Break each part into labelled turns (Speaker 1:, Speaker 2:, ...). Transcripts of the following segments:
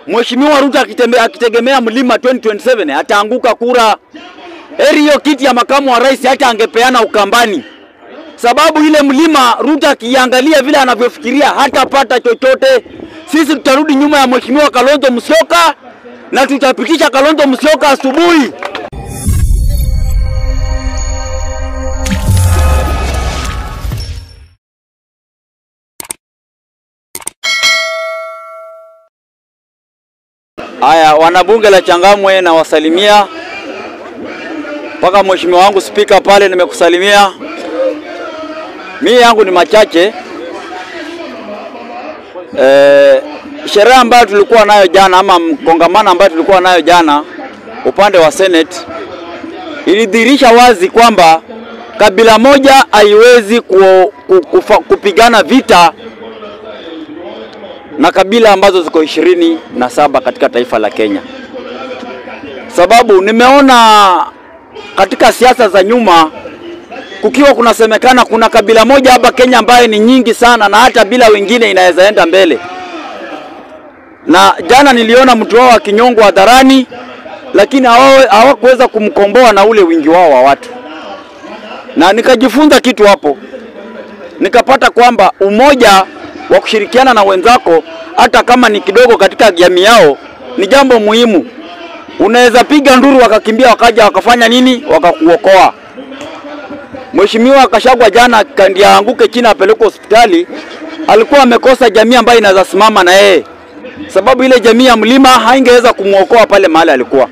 Speaker 1: Mheshimiwa Ruto akitegemea mlima 2027 ataanguka kura. Heri hiyo kiti ya makamu wa rais hata angepeana Ukambani. Sababu ile mlima Ruto akiangalia vile anavyofikiria hatapata chochote. Sisi tutarudi nyuma ya Mheshimiwa Kalonzo Musyoka na tutapitisha Kalonzo Musyoka asubuhi. Haya, wanabunge la Changamwe na wasalimia. Paka mheshimiwa wangu speaker pale nimekusalimia. Mimi yangu ni machache. Sherehe ambayo tulikuwa nayo jana ama kongamano ambayo tulikuwa nayo jana upande wa Senate ilidhihirisha wazi kwamba kabila moja haiwezi kupigana vita na kabila ambazo ziko 27 katika taifa la Kenya. Sababu nimeona katika siasa za nyuma kukiwa kunasemekana kuna kabila moja hapa Kenya ambaye ni nyingi sana na hata bila wengine inaweza enda mbele. Na jana niliona mtu wao akinyongwa hadharani, lakini hawakuweza kumkomboa na ule wingi wao wa watu. Na nikajifunza kitu hapo. Nikapata kwamba umoja wa kushirikiana na wenzako hata kama ni kidogo katika jamii yao ni jambo muhimu. Unaweza piga nduru wakakimbia wakaja wakafanya nini? Wakakuokoa. Mheshimiwa Kashagwa jana kandia anguke chini apelekwe hospitali, alikuwa amekosa jamii ambayo inaweza simama na yeye. Sababu ile jamii ya mlima haingeweza kumuokoa pale mahali alikuwa.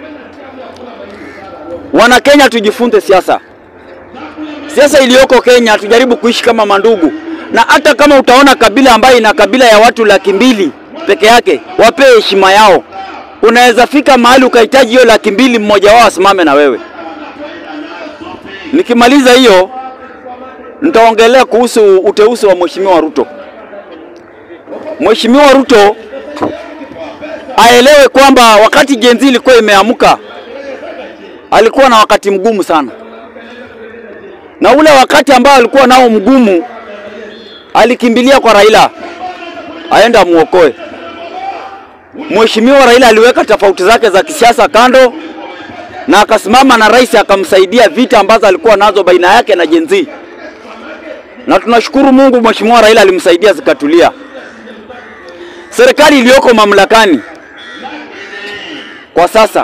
Speaker 1: Wana Kenya tujifunze siasa. Siasa iliyoko Kenya tujaribu kuishi kama mandugu. Na hata kama utaona kabila ambayo ina kabila ya watu 200,000 peke yake, wape heshima yao. Unaweza fika mahali ukahitaji hiyo 200,000 mmoja wao asimame na wewe. Nikimaliza hiyo nitaongelea kuhusu uteuzi wa Mheshimiwa Ruto. Mheshimiwa Ruto aelewe kwamba wakati Gen Z ilikuwa imeamka alikuwa na wakati mgumu sana. Na ule wakati ambao alikuwa nao mgumu alikimbilia kwa Raila aenda muokoe. Mheshimiwa Raila aliweka tofauti zake za kisiasa kando na akasimama na rais akamsaidia vita ambazo alikuwa nazo baina yake na Gen Z. Na tunashukuru Mungu Mheshimiwa Raila alimsaidia zikatulia. Serikali iliyoko mamlakani kwa sasa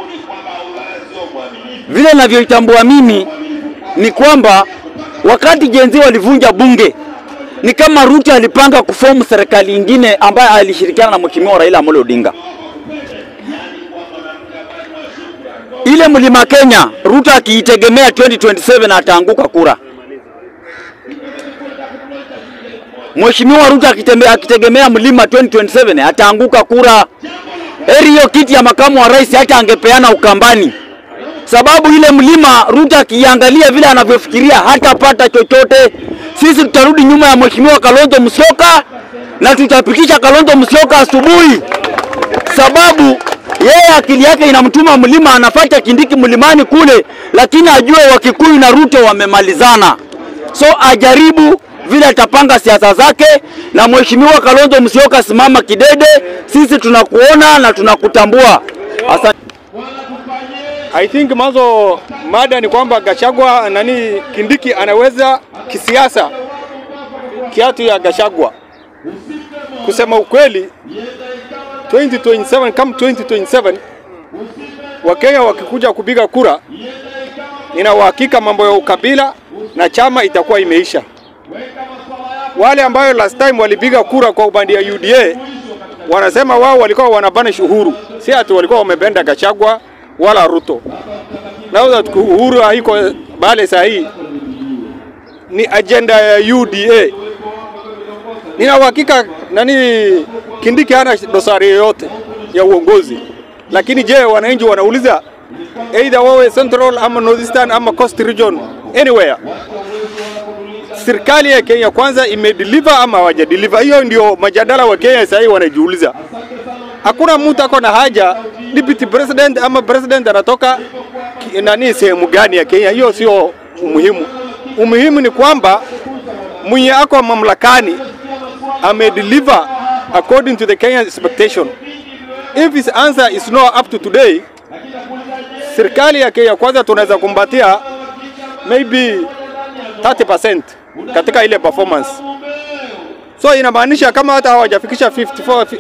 Speaker 1: vile ninavyoitambua mimi ni kwamba wakati Gen Z walivunja bunge ni kama Ruto alipanga kuform serikali nyingine ambayo alishirikiana na Mheshimiwa Raila Amolo Odinga. Ile mlima Kenya Ruto akiitegemea 2027 ataanguka kura. Mheshimiwa Ruto akitegemea mlima 2027 ataanguka kura. Heri hiyo kiti ya makamu wa rais hata angepeana Ukambani. Sababu ile mlima Ruto akiangalia vile anavyofikiria hatapata chochote. Sisi tutarudi nyuma ya Mheshimiwa Kalonzo Musyoka na tutapitisha Kalonzo Musyoka asubuhi. Sababu yeye akili yake inamtuma mlima anafuata Kindiki mlimani kule, lakini ajue Wakikuyu na Ruto wamemalizana. So ajaribu vile atapanga siasa zake na Mheshimiwa Kalonzo Musyoka simama kidede, sisi tunakuona na tunakutambua. Asante.
Speaker 2: I think mazo mada ni kwamba Gachagua Kindiki anaweza kisiasa kiatu ya Gachagua. Kusema ukweli 2027 kama 2027 Wakenya wakikuja kupiga kura, nina uhakika mambo ya ukabila na chama itakuwa imeisha. Wale ambao last time walipiga kura kwa upande ya UDA wanasema wao walikuwa wanabana Uhuru, si ati walikuwa wamebenda Gachagua wala Ruto. Na Uhuru haiko bale sahihi, ni agenda ya UDA. Nina uhakika Kindiki hana dosari yoyote ya uongozi. Lakini je, wananchi wanauliza either wawe Central ama Northeastern ama Coast Region anywhere, serikali ya Kenya kwanza imedeliver ama hawajadeliver? Hiyo ndio majadala wa Kenya sasa wanajiuliza. Hakuna mtu ako na haja deputy president ama president anatoka sehemu gani ya Kenya. Hiyo sio muhimu. Umuhimu ni kwamba mwenye ako mamlakani amedeliver according to the Kenyan expectation. If his answer is no up to today, serikali ya Kenya Kwanza tunaweza kumbatia maybe 30% katika ile performance. So inamaanisha kama hata hawajafikisha 54,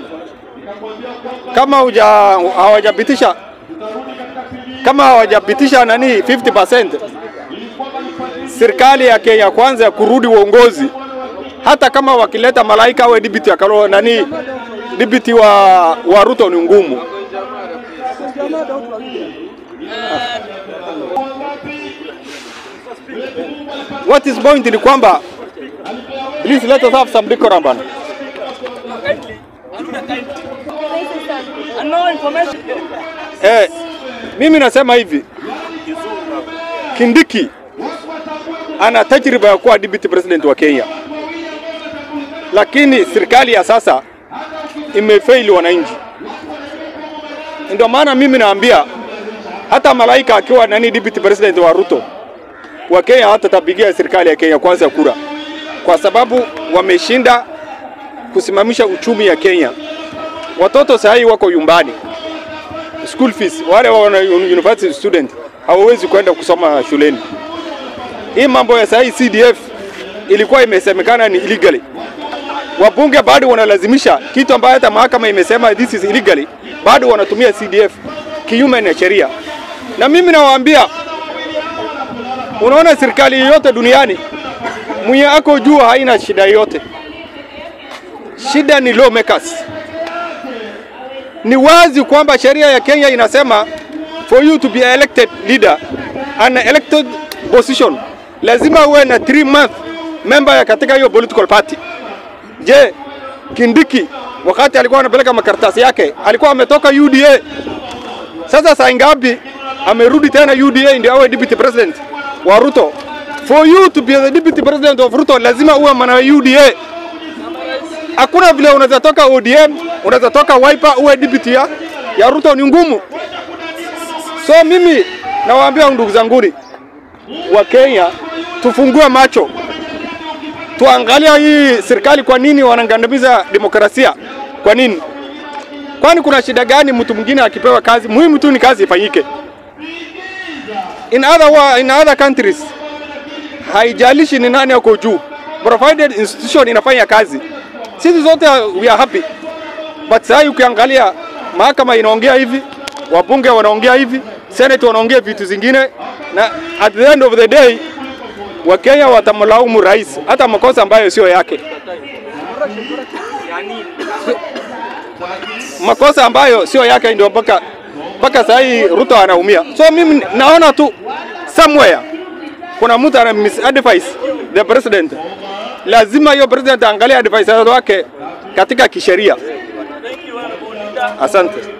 Speaker 2: kama hawajapitisha nani 50%, serikali ya Kenya Kwanza kurudi uongozi, hata kama wakileta malaika au dibiti ya Kalonzo nani dibiti wa Ruto ni ngumu. What is point ni kwamba, please let us have some decorum bana. Mimi nasema hivi, Kindiki ana tajriba ya kuwa deputy president wa Kenya, lakini serikali ya sasa imefaili wananchi. Ndio maana mimi naambia hata malaika akiwa nani deputy president wa Ruto wa Kenya hata tapigia serikali ya Kenya Kwanza kura, kwa sababu wameshinda kusimamisha uchumi ya Kenya. Watoto sahi wako nyumbani, school fees, wale wana university student hawawezi kwenda kusoma shuleni. Hii mambo ya sahi CDF ilikuwa imesemekana ni illegally, wabunge bado wanalazimisha kitu ambayo hata mahakama imesema this is illegally, bado wanatumia CDF kinyume na sheria. Na mimi nawaambia, unaona serikali yote duniani mwenye ako juu haina shida yote, shida ni lawmakers. Ni wazi kwamba sheria ya Kenya inasema for you to be elected leader, an elected position, lazima uwe na 3 month member ya katika hiyo political party. Je, Kindiki wakati alikuwa anapeleka makaratasi yake alikuwa ametoka UDA. Sasa saa ngapi amerudi tena UDA ndio awe deputy president wa Ruto? For you to be the deputy president of Ruto lazima uwe mwana UDA. Hakuna vile unaweza toka ODM, unaweza toka Wiper uwe deputy ya Ruto, ni ngumu. So mimi nawaambia ndugu zanguni wa Kenya, tufungue macho, tuangalia hii serikali kwa nini wanangandamiza demokrasia. Kwa nini? Kwani kuna shida gani mtu mwingine akipewa kazi? Muhimu tu ni kazi ifanyike. In other countries haijalishi ni nani yuko juu, provided institution inafanya kazi, sisi zote we are happy. But sasa ukiangalia mahakama inaongea hivi, wabunge wanaongea hivi, senate wanaongea vitu zingine, na at the end of the day Wakenya watamlaumu rais hata makosa ambayo sio yake, makosa ambayo sio yake ndio mpaka sasa Ruto anaumia. So mimi naona tu somewhere kuna mtu ana misadvise the president. Lazima hiyo president angalia advice wake katika kisheria. Asante.